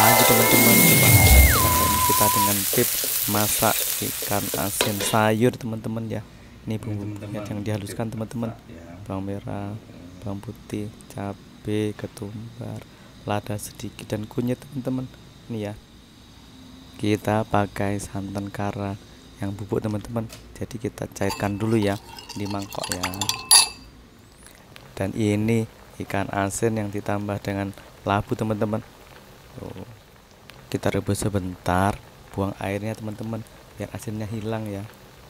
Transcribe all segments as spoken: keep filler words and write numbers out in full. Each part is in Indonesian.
lagi teman-teman. Jumpa lagi dengan kita dengan tips masak ikan asin sayur teman-teman ya. Ini bumbu-bumbunya yang dihaluskan teman-teman: bawang merah, bawang putih, cabai, ketumbar, lada sedikit, dan kunyit teman-teman. Ini ya, kita pakai santan kara yang bubuk teman-teman. Jadi kita cairkan dulu ya di mangkok ya. Dan ini ikan asin yang ditambah dengan labu teman-teman. Tuh, kita rebus sebentar, buang airnya teman-teman biar asinnya hilang ya.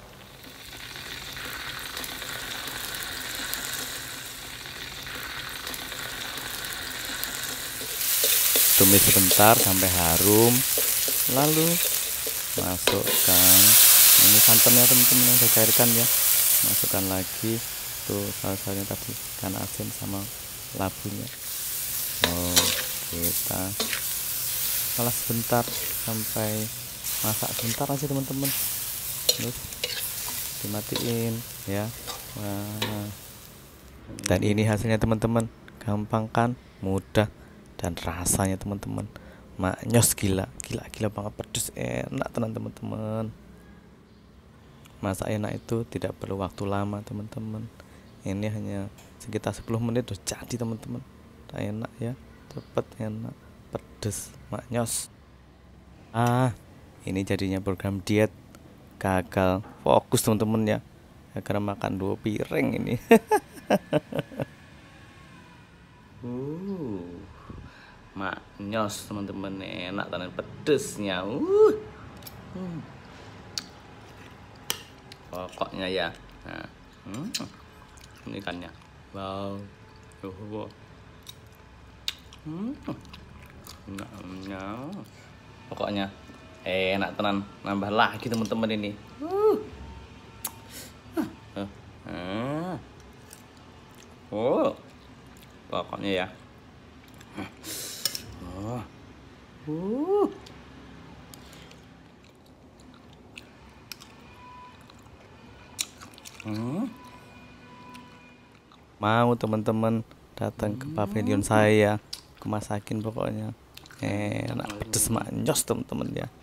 Tumis sebentar sampai harum, lalu masukkan ini santannya teman-teman yang saya cairkan ya. Masukkan lagi tuh saus-sausnya tadi, ikan asin sama labunya. Oh, kita olah sebentar sampai masak sebentar aja teman-teman, terus dimatiin ya. Wah, dan ini hasilnya teman-teman, gampang kan, mudah, dan rasanya teman-teman maknyos, gila gila gila banget, pedes, enak tenan teman-teman. Masak enak itu tidak perlu waktu lama teman-teman. Ini hanya sekitar sepuluh menit udah jadi teman-teman. Enak ya, cepet, enak, pedes, maknyos. Ah, ini jadinya program diet gagal fokus teman-teman ya, karena makan dua piring ini. uh maknyos teman-teman, enak dan pedesnya. uh hmm. Pokoknya ya. Nah, hmm. ini ikannya, wow, uh, hmm. Nah, pokoknya enak tenan, nambah lagi teman-teman ini. Uh. Uh. Uh. Oh, pokoknya ya. Oh. Uh. Hmm. Mau teman-teman datang ke pavilion saya, aku masakin pokoknya enak, pedes, maknyos teman-teman ya.